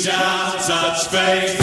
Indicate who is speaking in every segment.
Speaker 1: Reach out, touch faith.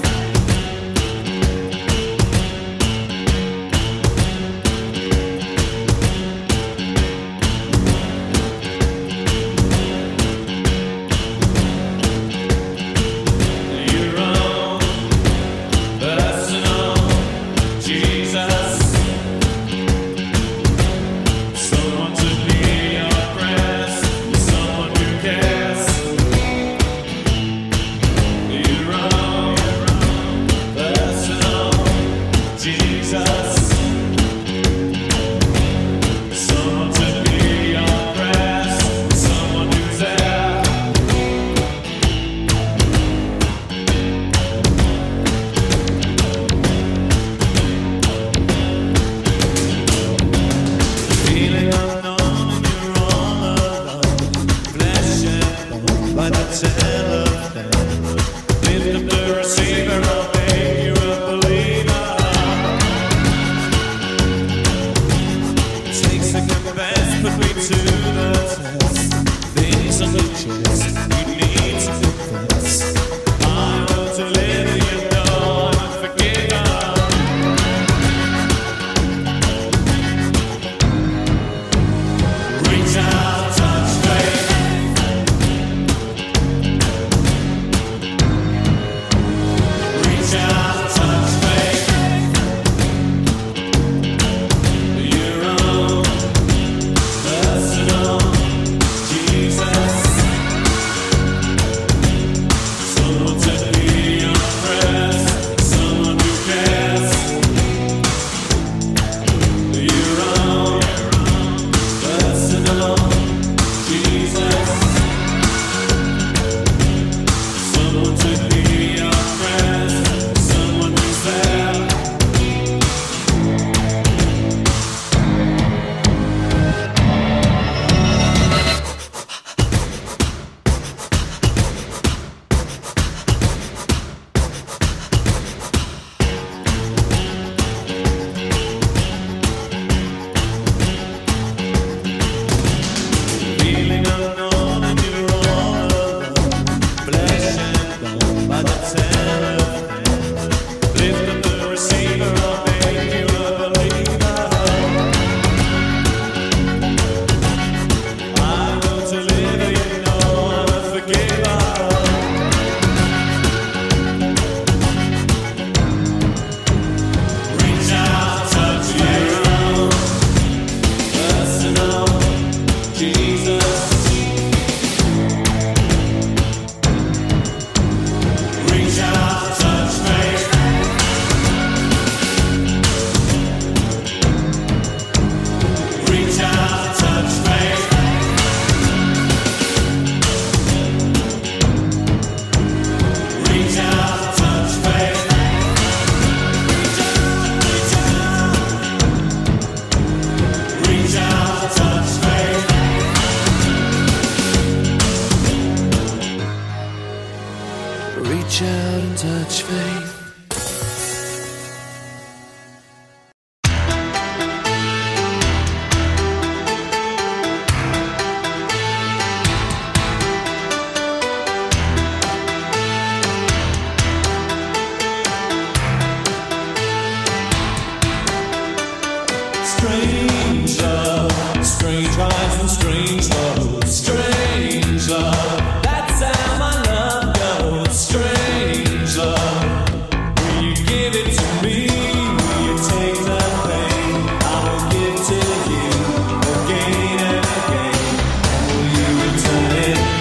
Speaker 2: Reach out and touch faith.
Speaker 1: Strange love, strange eyes and strange love, strange love. That's how my love goes. Strange love, will you give it to me? Will you take the pain I will give to you again and again? Will you return it?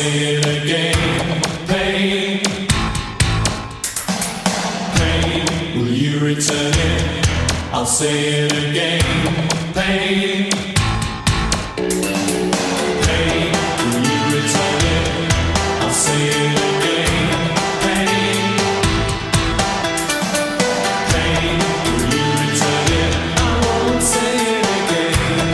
Speaker 1: say it again. Pain, pain, will you return it? I'll say it again. Pain, pain, will you return it? I'll say it again. Pain, pain, will you return it? I won't say it again.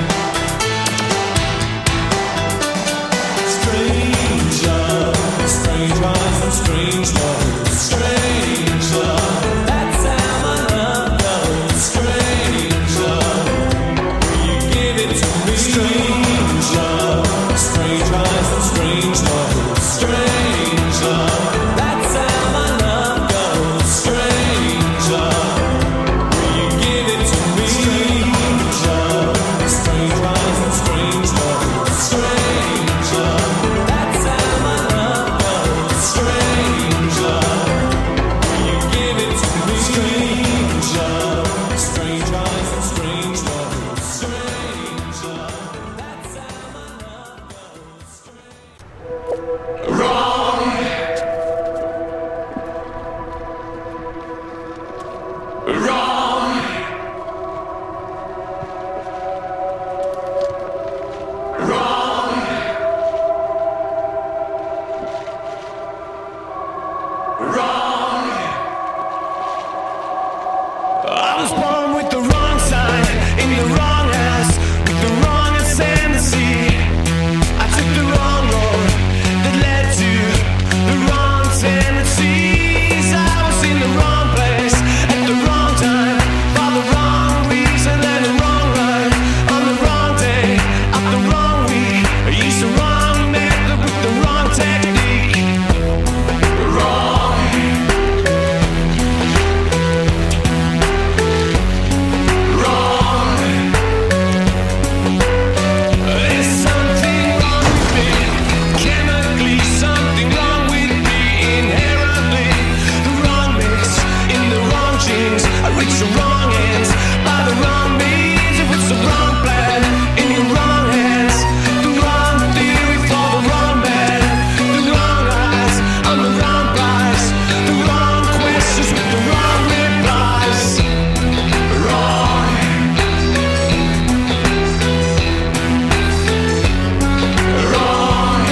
Speaker 1: Strange love, strange rise and strange love, strange love. That's how my love goes. Strange love, will you give it to me? Strange love, strange rise and strange love, strange love. That's how my love goes. Strange love, will you give it to me? Strange love, strange rise and strange love, strange love. That's how my love goes. Strange love, will you give it to me? Strange love, strange rise and strange love, strange love. That's how my love goes. Wrong, wrong, wrong, wrong. I was born with the wrong sign in the wrong house with the wrong ascendancy. I took the wrong road that led to the wrong tendencies. I was in the wrong place at the wrong time for the wrong reason and the wrong ride on the wrong day of the wrong week. I used the wrong method with the wrong technique. Wrong, wrong. There's something wrong with me, chemically something wrong with me, inherently the wrong mix in the wrong genes. I reach the wrong ends by the wrong means. It was the wrong plan in the wrong hands, the wrong theory for the wrong man, the wrong eyes on the wrong price, the wrong questions with the wrong replies. Wrong, wrong.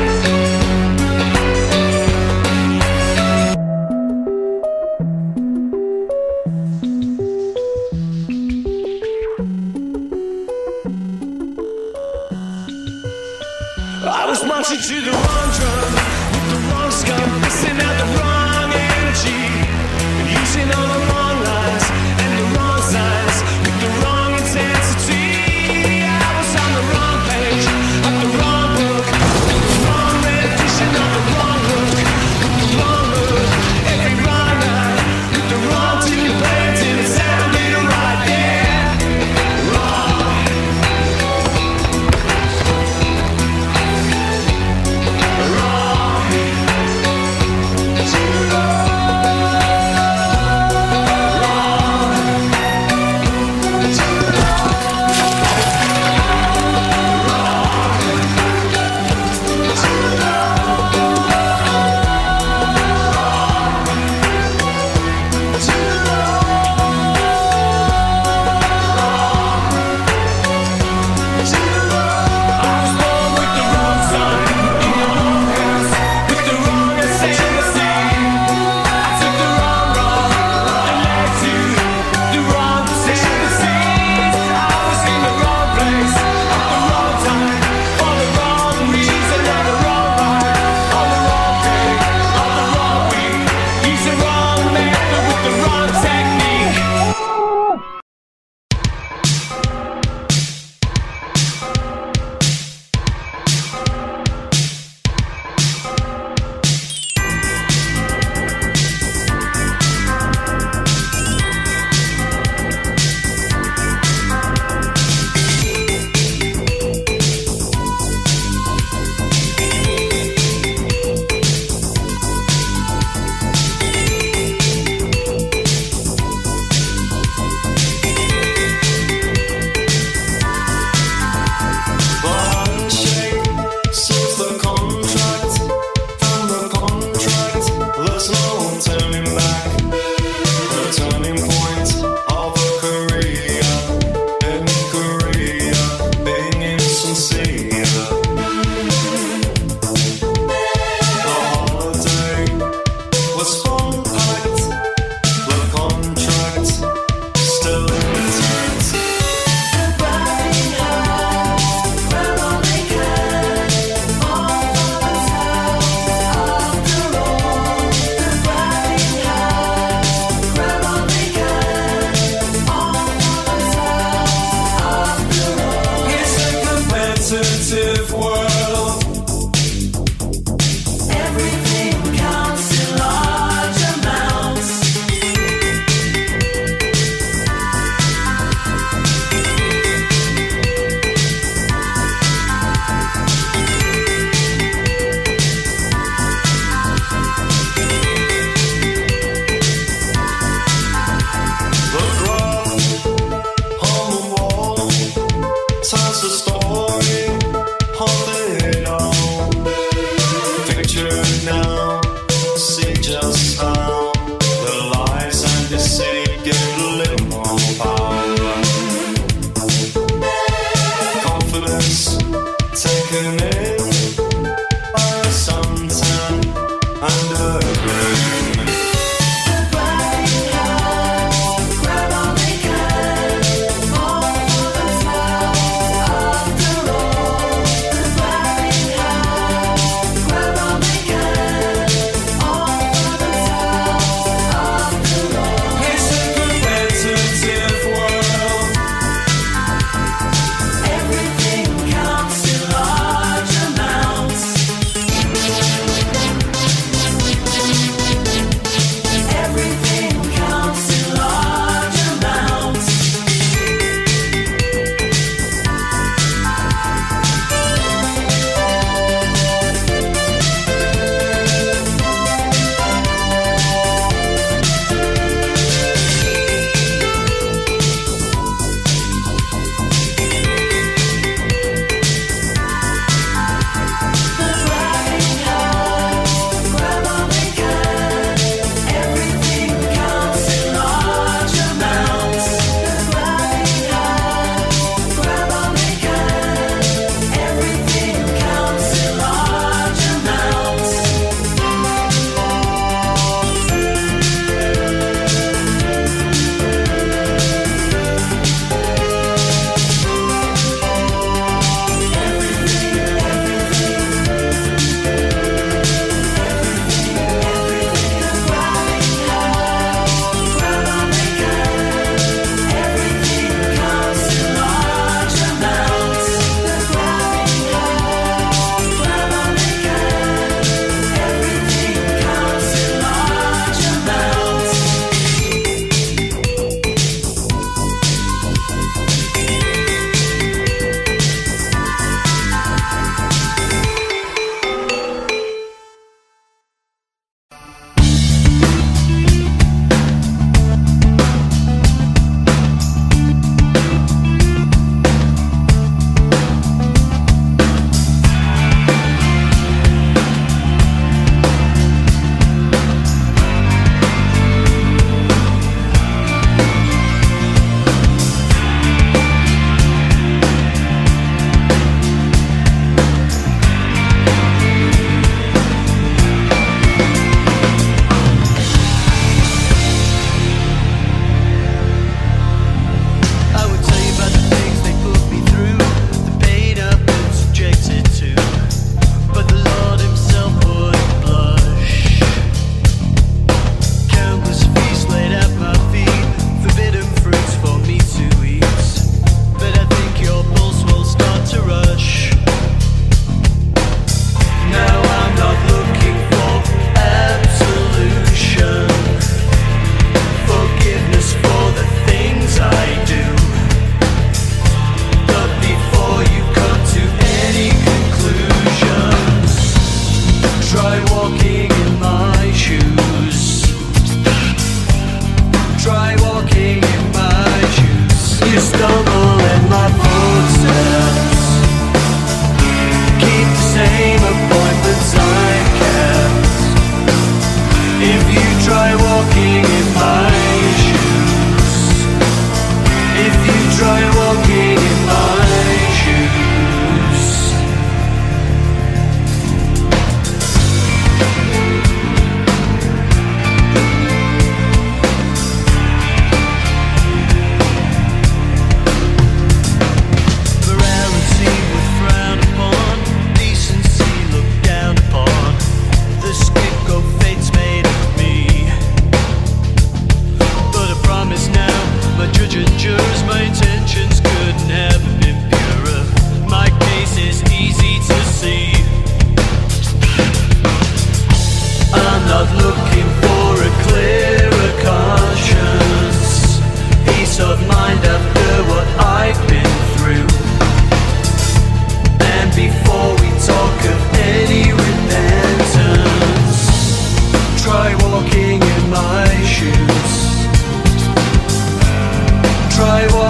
Speaker 1: I was marching to the wrong drum with the wrong scum, missing out the wrong energy, using all the wrong lines and the wrong signs with the wrong intensity. I was on the wrong page of the wrong book, with the wrong rendition of the wrong look, with the wrong mood, every wrong night, with the wrong tune you played till it sounded right. Yeah, wrong, wrong.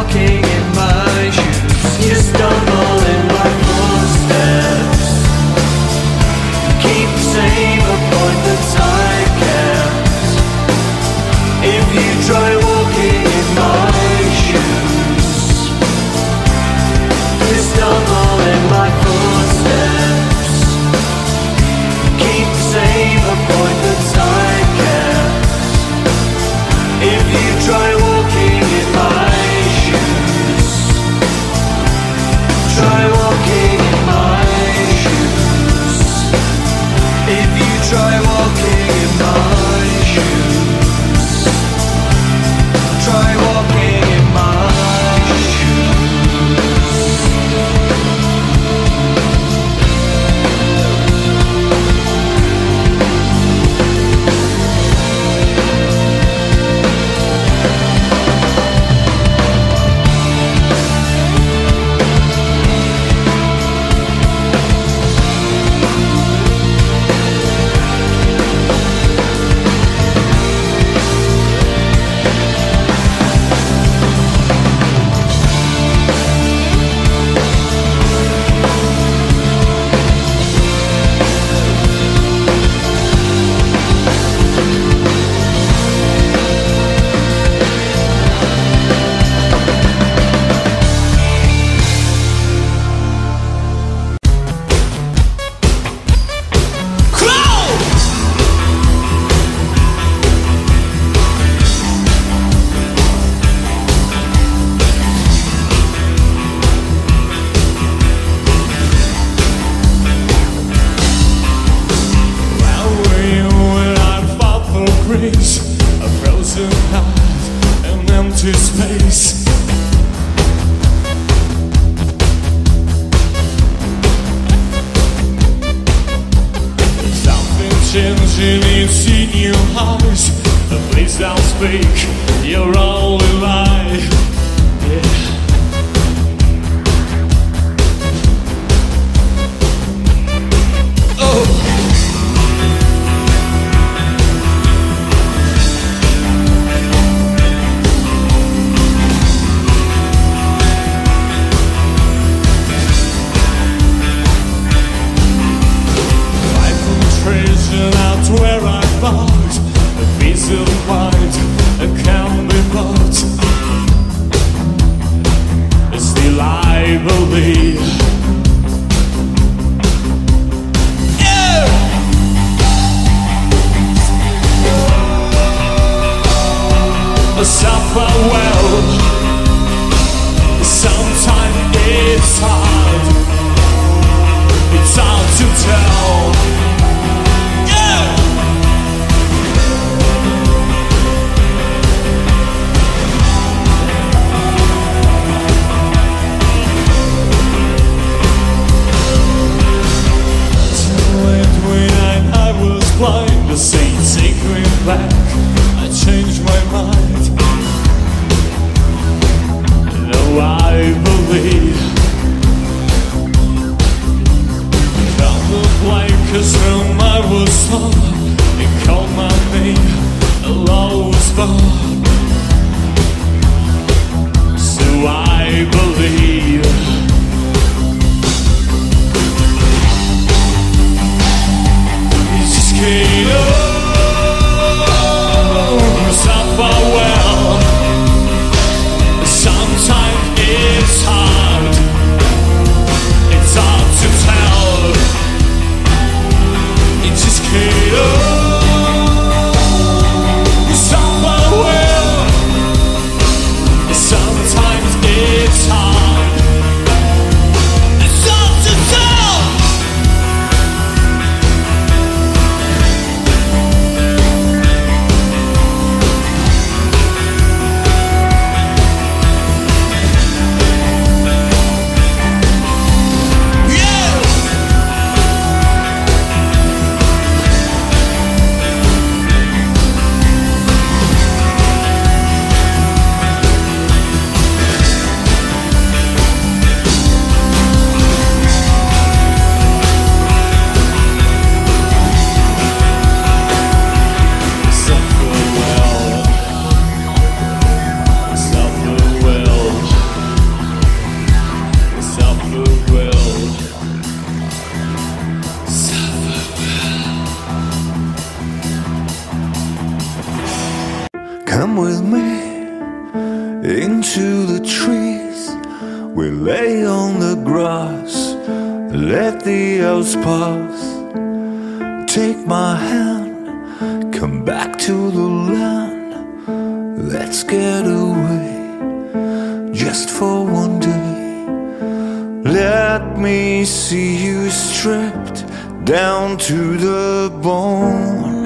Speaker 2: walking in my shoes. You stumble in my footsteps. Keep the same appointments I kept. If you try walking in my shoes, you stumble in my footsteps. Keep the same appointments I kept. If you try walking in my shoes, try walking in my shoes. If you try walking in my shoes, try walking in my shoes.
Speaker 1: A frozen heart, an empty space. Something changing, it's in your eyes. Please don't speak, you're only lie. Yeah. Out where I found a peace of mind, a can be bought. Still I believe. Yeah! Suffer well. Sometimes it's hard. It's hard to tell. Blind to say, take me back. I changed my mind. Now I believe. From the blankest room I was on, they called my name, a lowest bar. So I believe. Suffer well. Sometimes it's hard. It's hard to tell. It just can't. Suffer well.
Speaker 2: into the trees. We lay on the grass, let the hours pass. Take my hand, come back to the land. Let's get away, just for one day. Let me see you stripped down to the bone.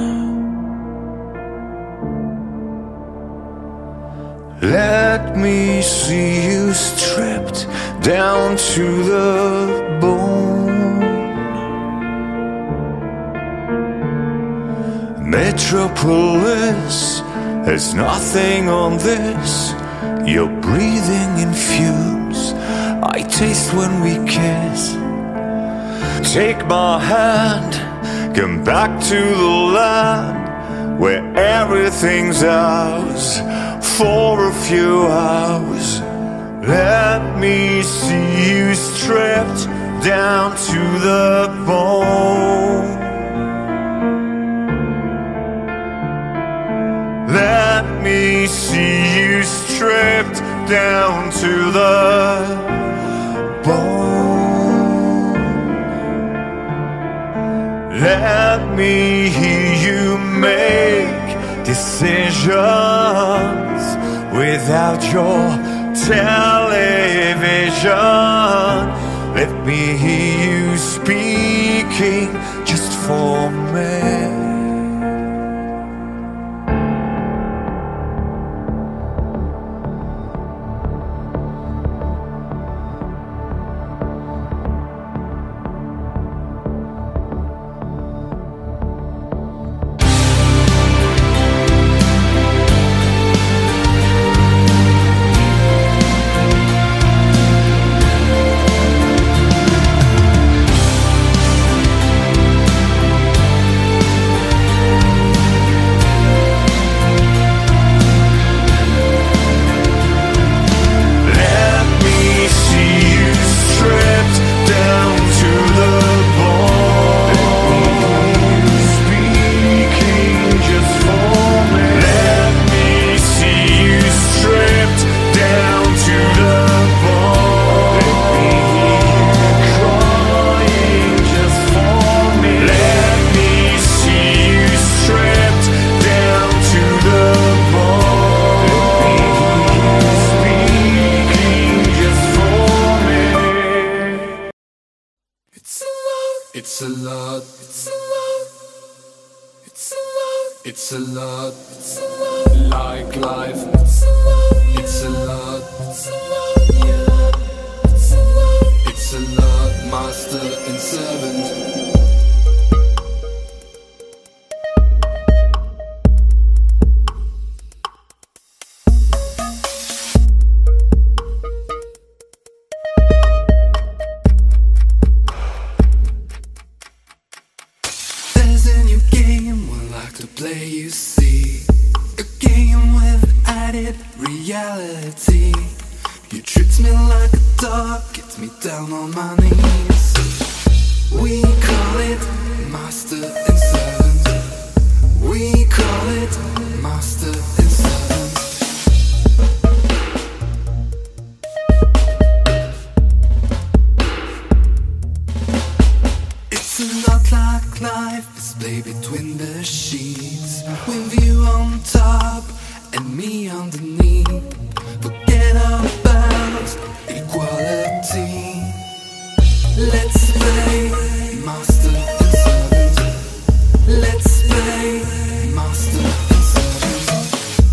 Speaker 2: Let me see you stripped down to the bone. Metropolis has nothing on this. You're breathing in fumes I taste when we kiss. Take my hand, come back to the land where everything's ours for a few hours. Let me see you stripped down to the bone. Let me see you stripped down to the bone. Let me hear you make decisions without your television. Let me hear you speaking just for me.
Speaker 3: It's a lot, it's a lot, it's a lot, it's a lot, it's a lot, like life, it's a lot, it's a lot, it's a lot, yeah, it's a lot, it's a lot, master and servant. To play, you see, a game with added reality. You treat me like a dog, get me down on my knees. We call it master and servant. We call it master and servant. It's a lot like life, display between the sheets, with you on top and me underneath. Forget about equality. Let's play master and servant. Let's play master and servant.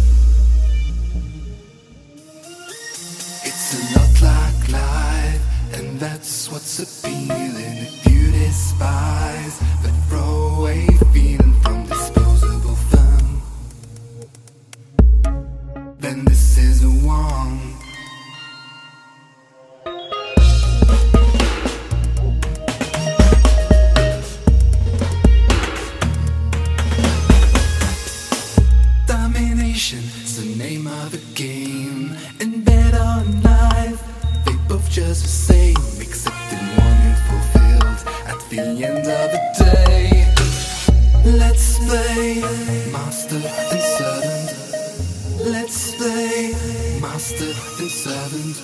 Speaker 3: It's a lot like life, and that's what's appealing. If you despise that throwaway feeling from disposable fun, then this is the one. Domination is the name of the game, and better in life, they both just the same, except in one you fulfilled at the end of the day. Let's play master and servant. Let's play master master and servant.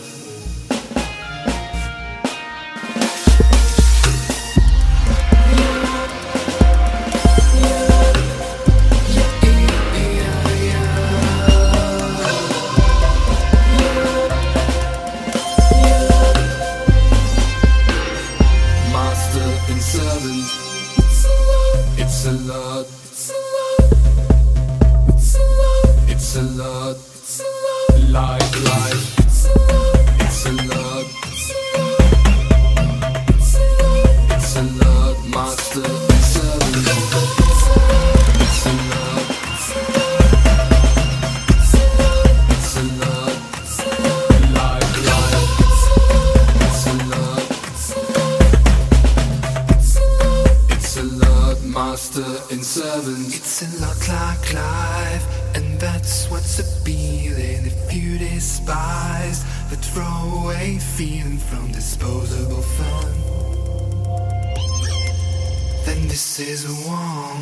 Speaker 1: It's a lot. It's a lot. It's a lot. It's a lot. It's a lot. Life. It's a lot. It's a lot. It's a lot. It's a lot. It's a lot. Master and servant. It's a lot. It's a lot. It's a lot. It's a lot. It's a lot. It's a lot. Life. It's a lot. It's a lot. It's a lot. It's a lot. Master and servant.
Speaker 3: It's a lot like life, and that's what's appealing. If you despise the throwaway feeling from disposable fun, then this is a one.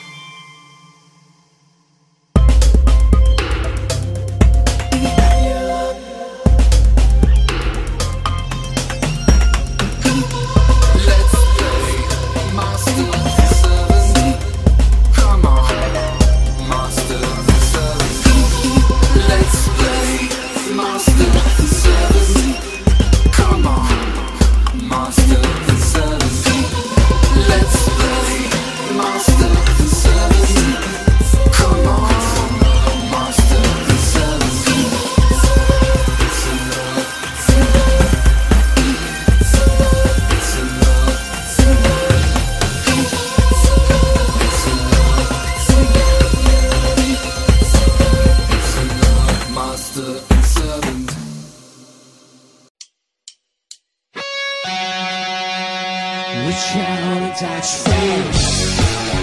Speaker 4: Reach out and touch fate.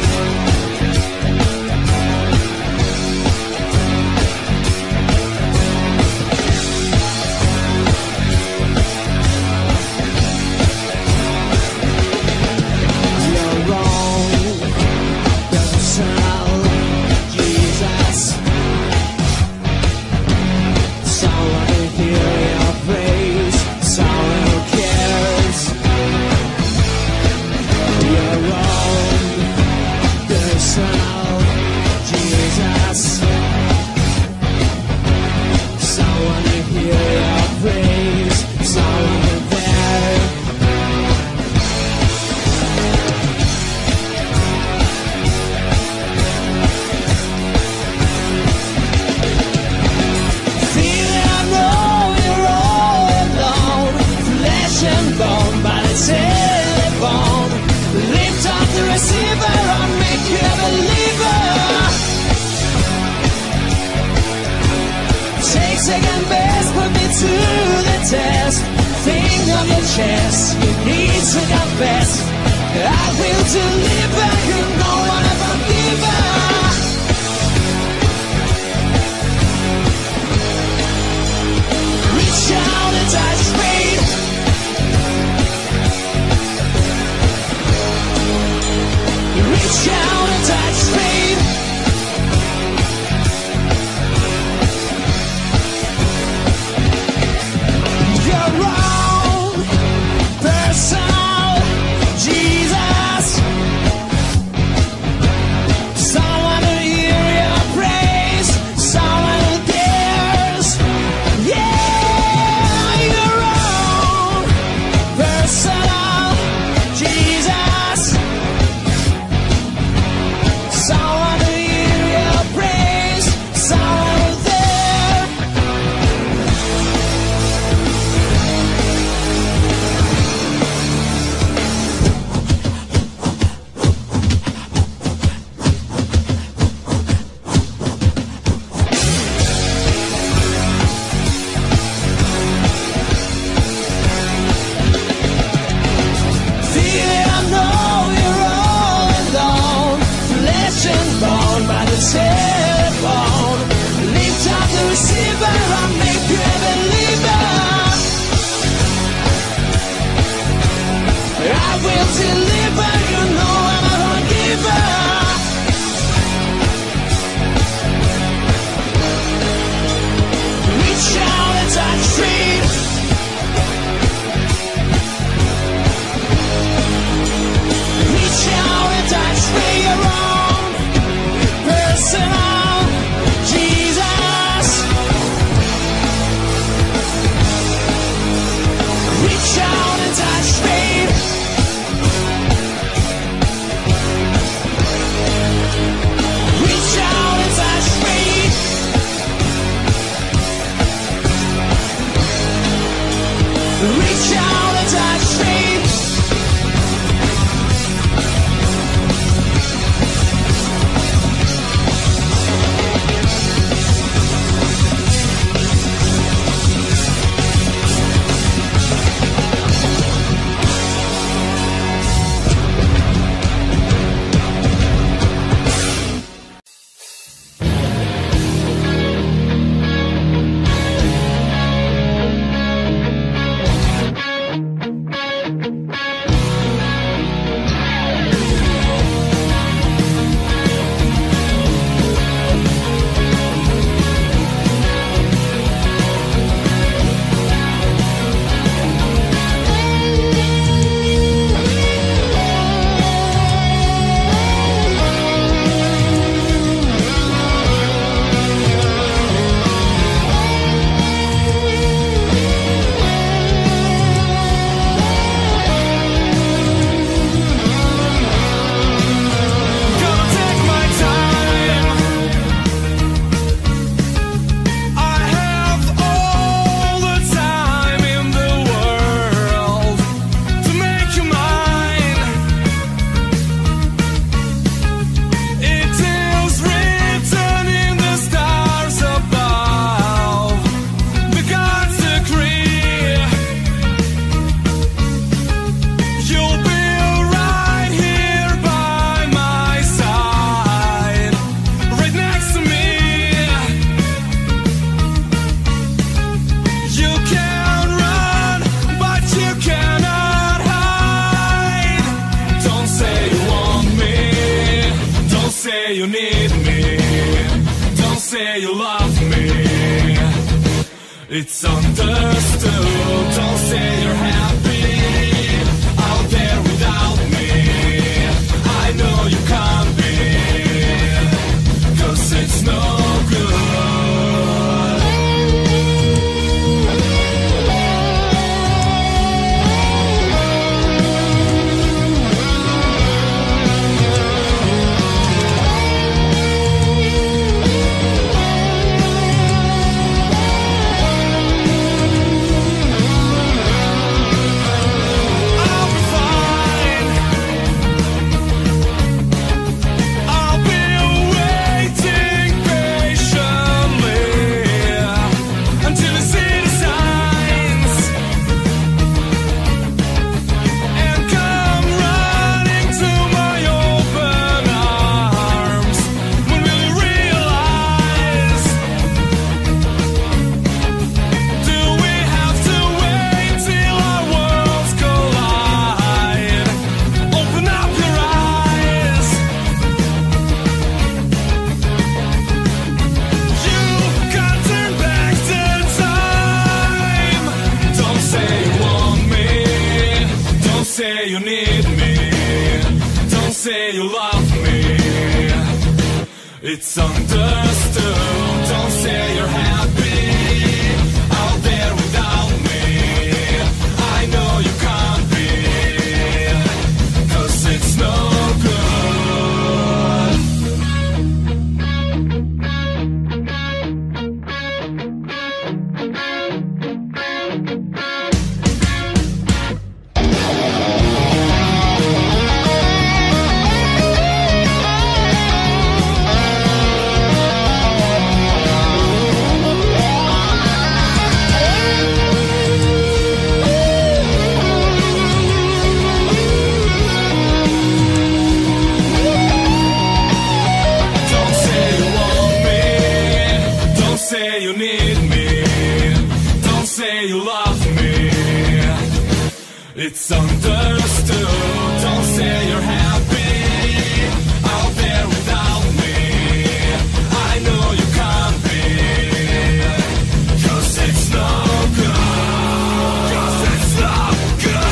Speaker 4: You're wrong, personal, Jesus. Someone to hear your praise, someone who cares. You're wrong, personal, Jesus. Someone to hear your praise, someone who cares. Feeling I know you're all alone, flesh and bone by the telephone. Lift up the receiver, I'll make you a believer. Take second best, put me to the test. Thing on your chest, you need to confess. I will deliver, you know I'm a forgiver. Reach out and touch fate. Reach out and touch fate. You're wrong, personal, Jesus. Someone to hear your praise, someone who cares. Yeah, you're wrong, personal, Jesus. Someone to hear your praise, someone who's there. Feeling I know you're all alone, flesh and bone by the telephone. Lift up the receiver, I'll make you a believer. I will deliver, you know I'm a forgiver. Reach out Reach out and touch me.
Speaker 1: It's understood. Don't say you're happy out there without me. I know you can't be, 'cause it's no good. It's understood. Don't say you're happy out there without me. I know you can't be, 'cause it's no It's understood. Don't say you're happy out there without me. I know you can't be, 'cause it's no good. 'Cause it's no good.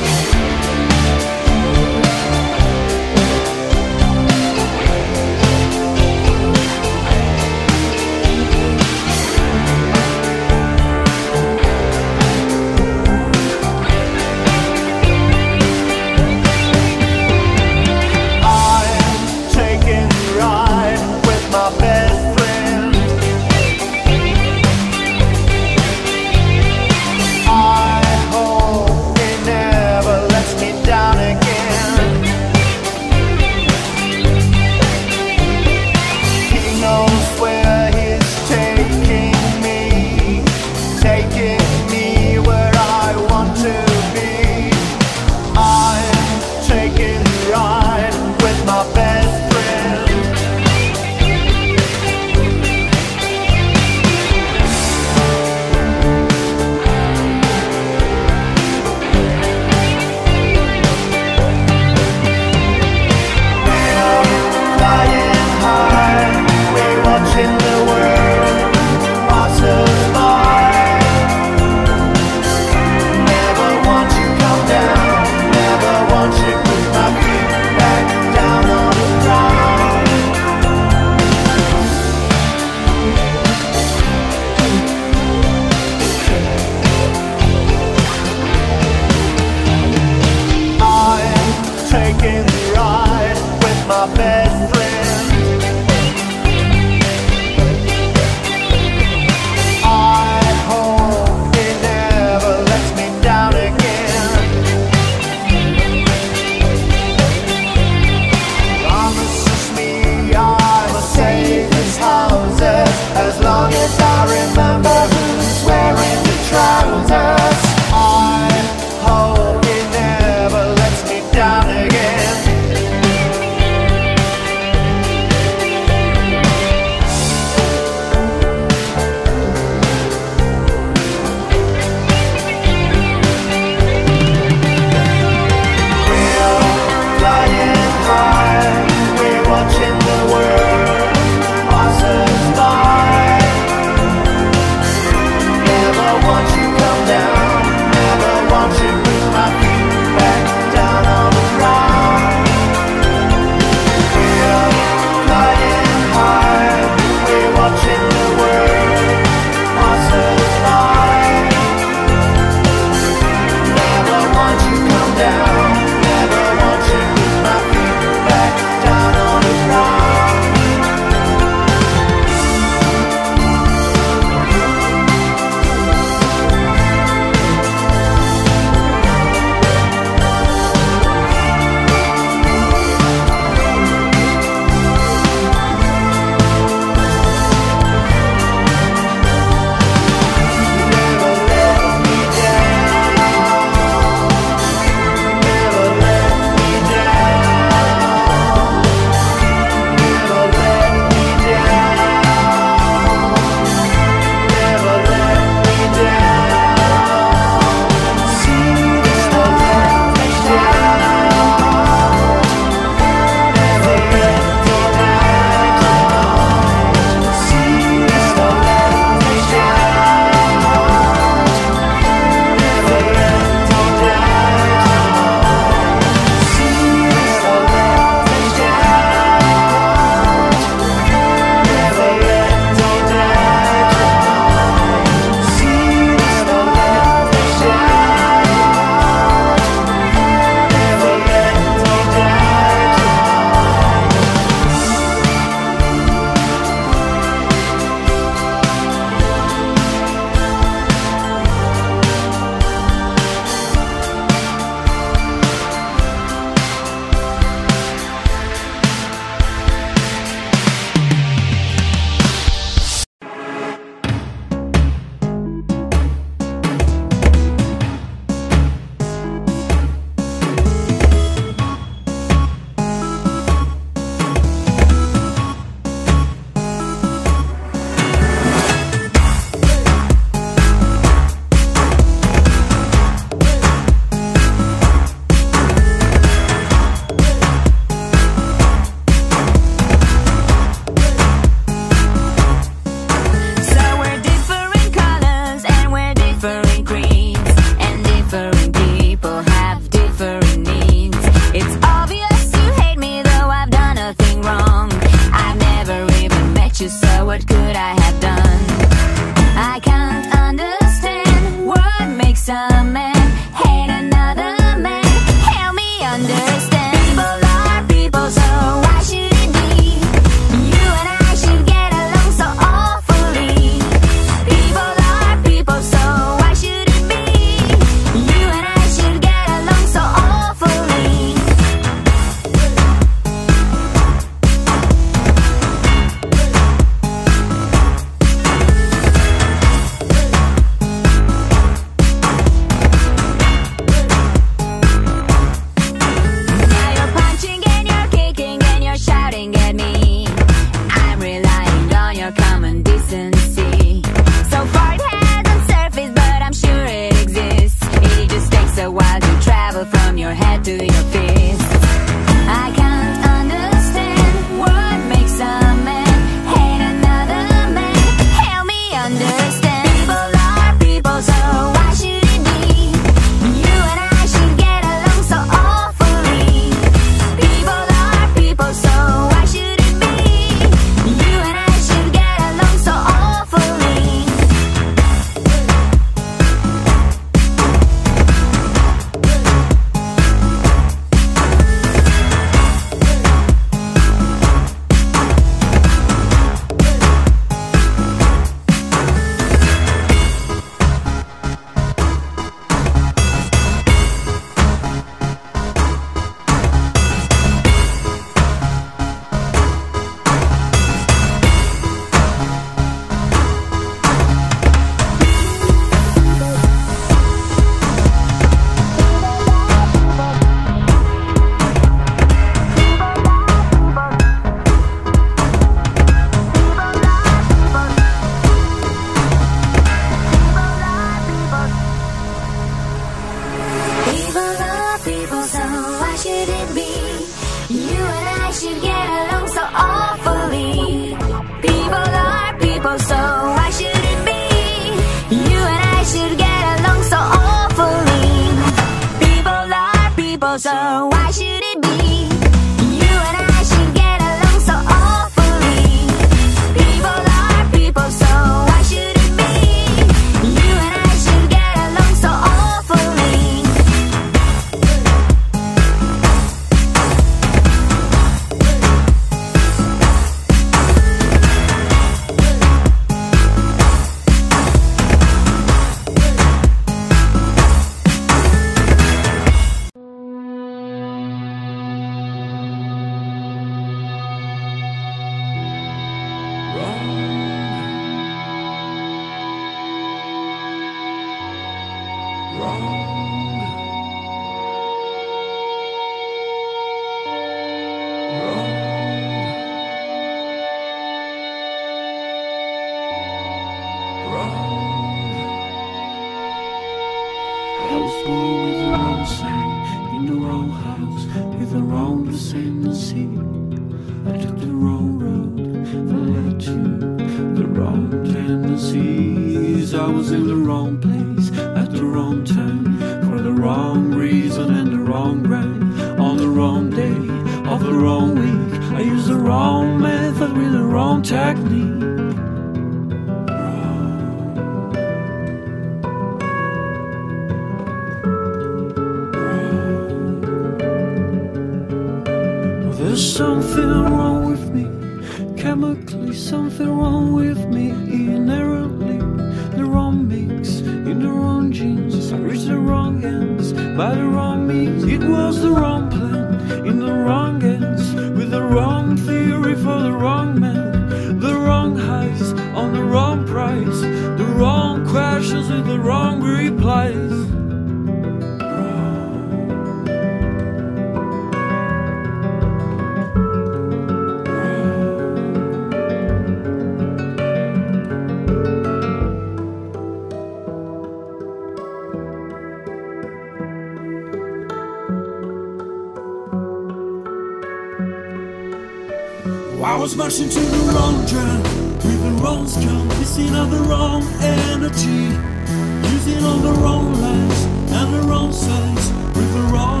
Speaker 1: I was marching to the wrong drum, with the wrong scum, missing all the wrong energy, using all the wrong lines and the wrong sides, with the wrong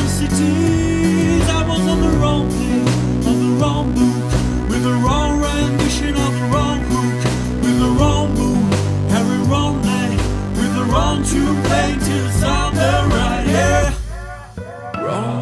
Speaker 1: intensities. I was on the wrong place, on the wrong book, with the wrong rendition of the wrong hook, with the wrong mood, every wrong night, with the wrong tune playing till the sound the right, yeah. Wrong.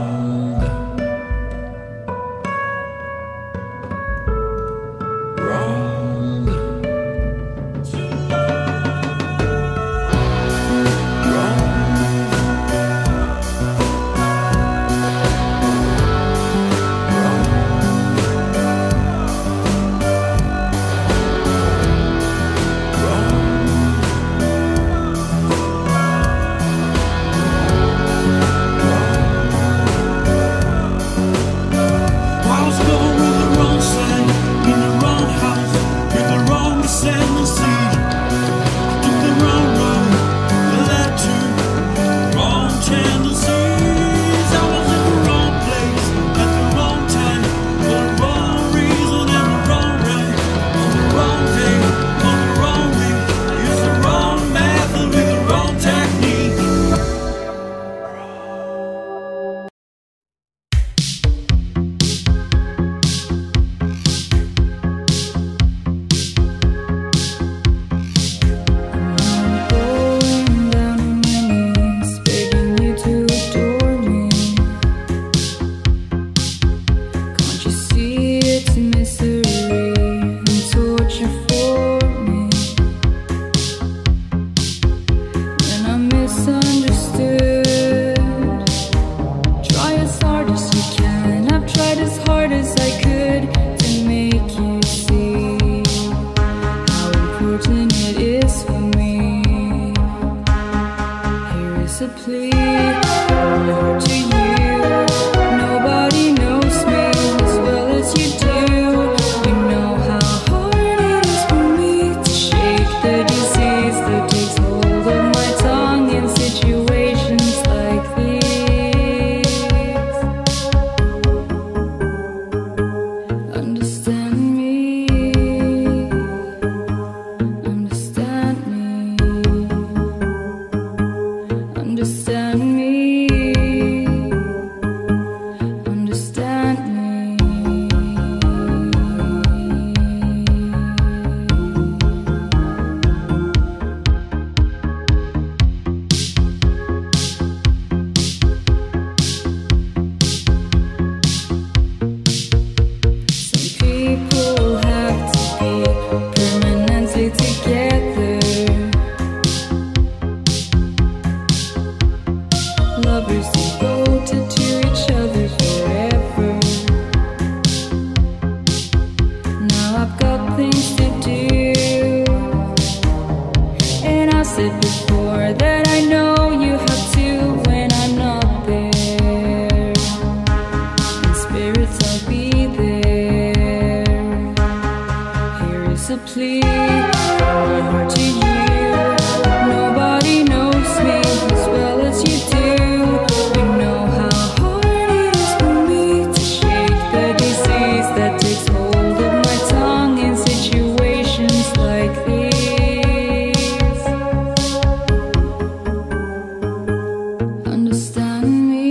Speaker 5: Understand said before that I know you have to when I'm not there. In spirits I'll be there. Here is a plea from my heart to you. Nobody knows me as well as you do. You know how hard it is for me to shake the disease that takes hold of my tongue in situations like these. Understand me,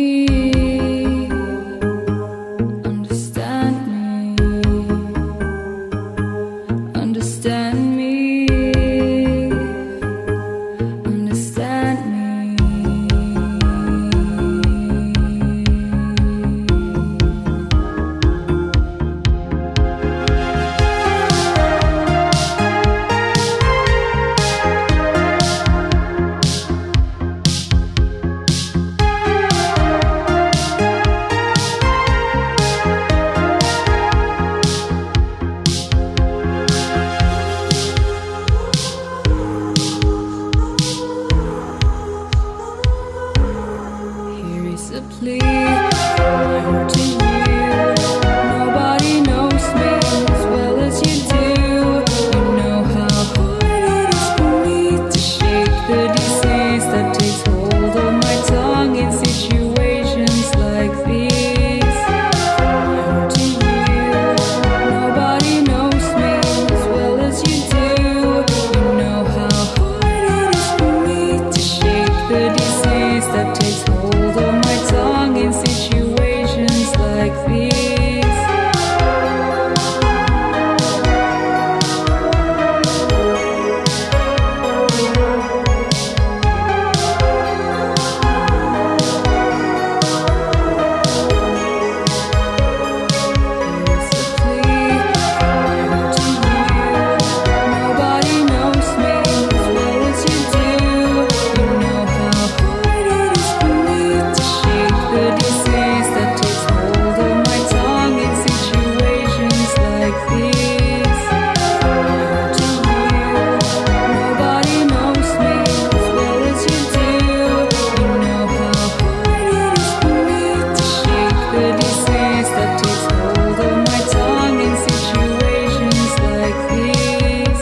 Speaker 5: understand me, understand me, understand me. Here is a plea from my heart to you. Nobody knows me as well as you do. You know how hard it is for me to shake the disease that takes hold of my tongue in situations like these. From my heart to you. Nobody knows me as well as you do. You know how hard it is for me to shake the disease that takes hold of my tongue in situations like these. Here's a plea from my heart to you. Nobody knows me as well as you do. You know how hard it is for me to shake the disease that takes hold of my tongue in situations like these. From my heart to you. Nobody knows me as well as you do. You know how hard it is for me to shake the disease that takes hold of my tongue in situations like these.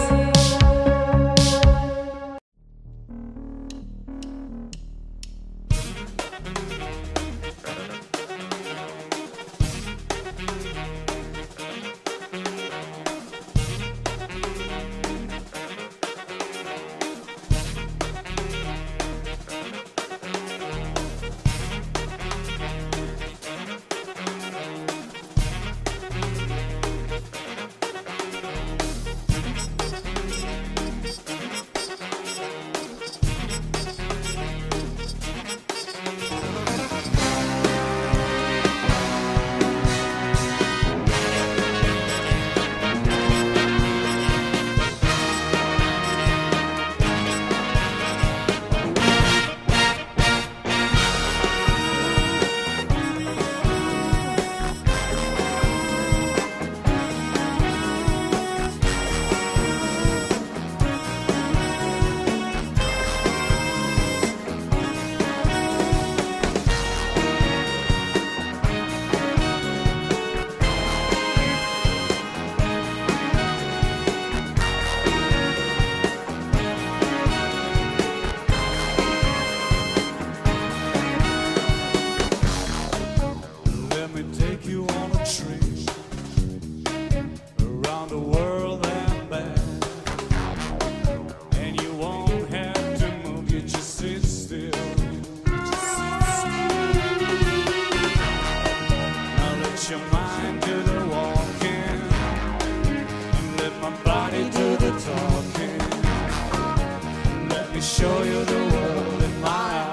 Speaker 1: Let me take you on a trip around the world and back. And you won't have to move, you just sit still. Now let your mind do the walking, and let my body do the talking. Let me show you the world in my eyes.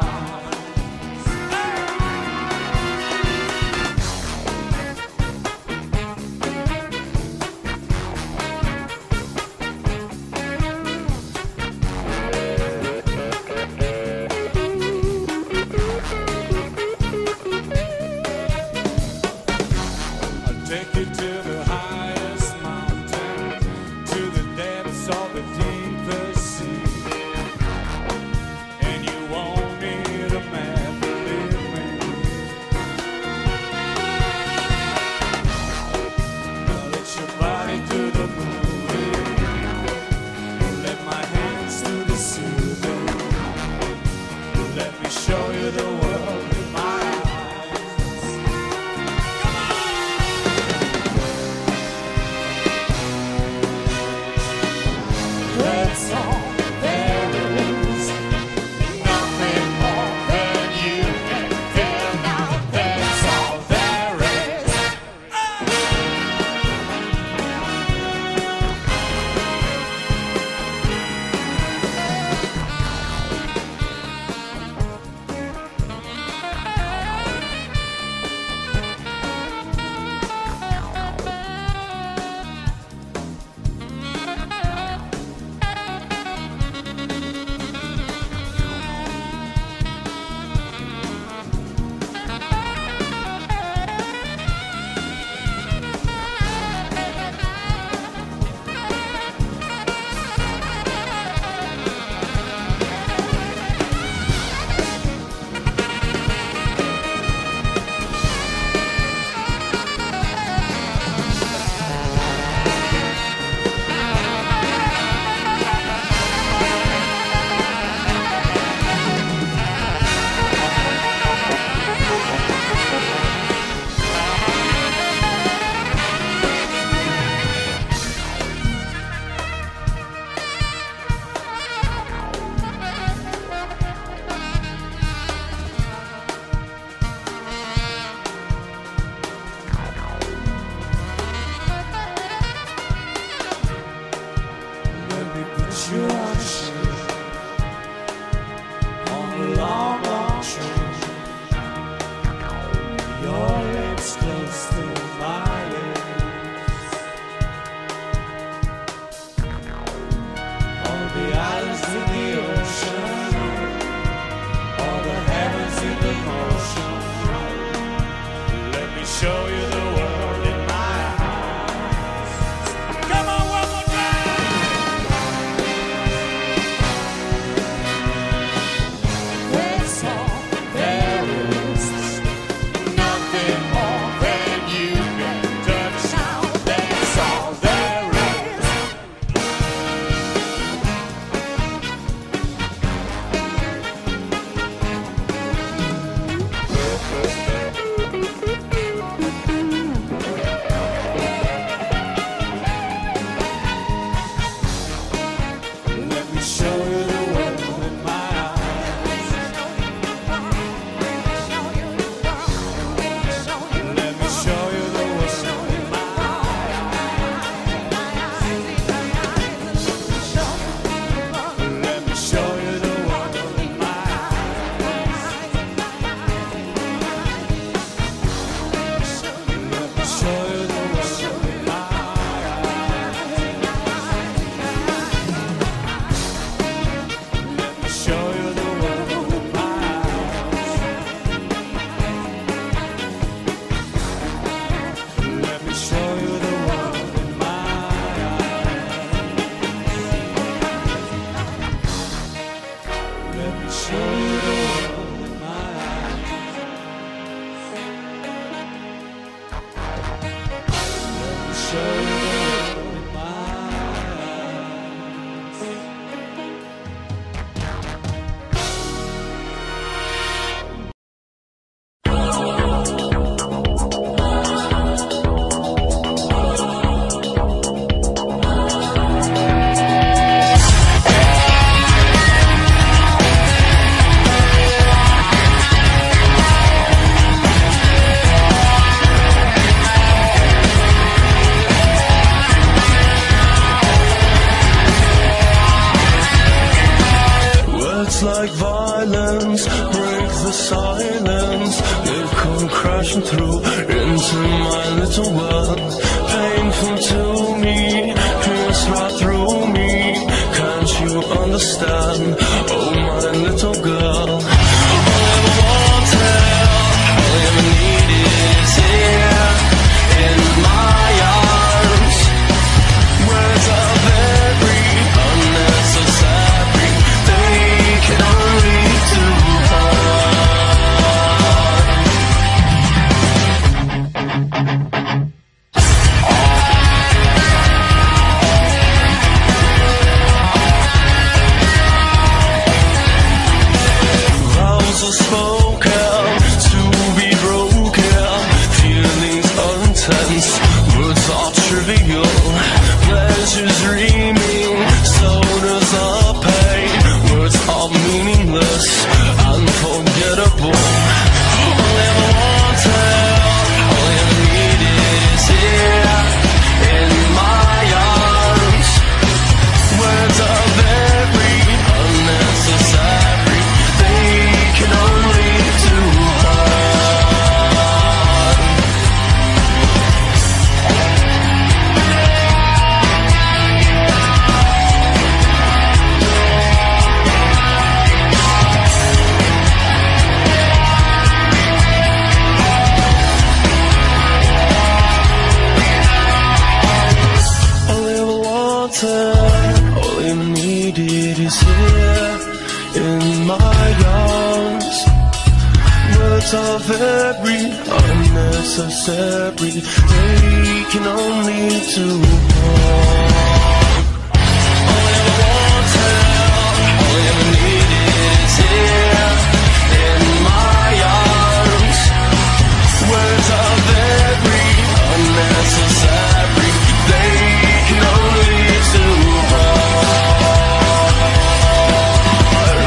Speaker 1: Take you to the highest mountain, to the depths of the deepest sea. long, long train. Your lips close to my lips. All the islands in the ocean, all the heavens in the motion. Let me show you the world in my eyes. Come on, one more time. That's all there is. Nothing more than you can touch. That's all there is. Let me show you the world in my eyes. Let me show you the world in my eyes. Let me show you the world in my eyes. Let me show you the world in my eyes. Let me show you the world in my eyes. Let me show you the world in my eyes. Let me show you the world in my eyes. Let me show you the world in my
Speaker 2: Words like violence break the silence. They come crashing through into my little world. Painful to me, pierce right through me. Can't you understand? Oh, my little girl. All I ever wanted, all I ever needed is here in my arms. Words are very unnecessary. They can only do harm. Vows are spoken to be broken. Feelings intense, words are trivial. Pleasures dreaming, so does our pain. Words are meaningless, unforgettable. All I ever wanted, all I ever needed is here in my arms. Words are very unnecessary. They can only do harm. All I ever wanted, all I ever needed is here in my arms. Words are very unnecessary. They can only do harm. All I ever wanted, all I ever needed is here in my arms. Words are very unnecessary. They can only do harm.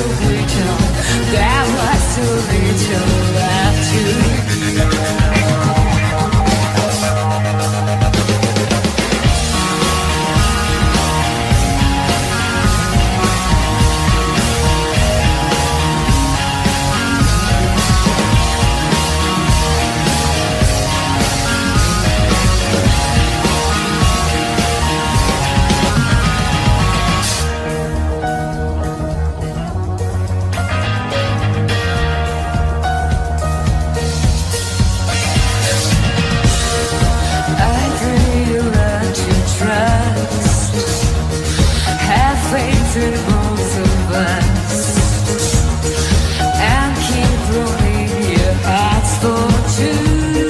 Speaker 5: little, there was so little left to. In both of us, and keep rolling your hearts for two.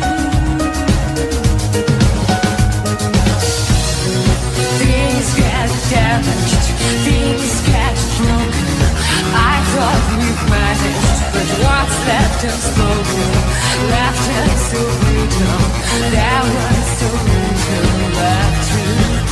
Speaker 5: Things get damaged, things get broken. I thought we managed, but what's left unspoken, left us so little, there was so little left to.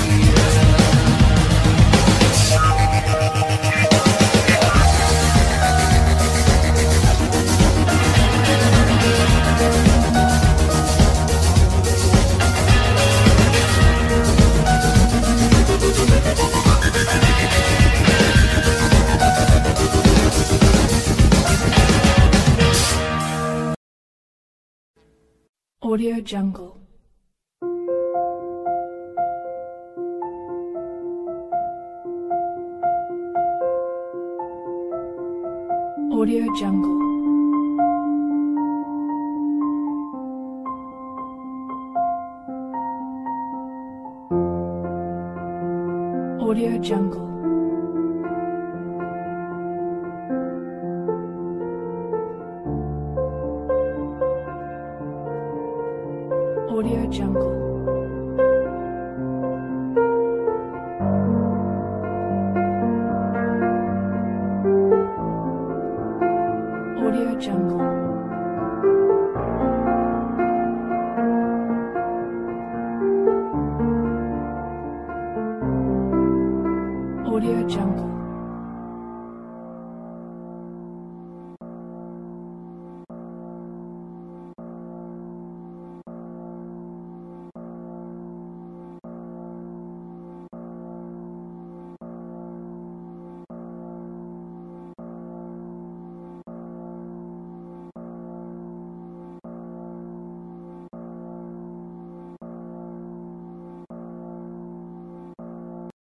Speaker 6: Audio Jungle. Audio Jungle. Audio Jungle. Audio Jungle. Audio Jungle. Audio Jungle.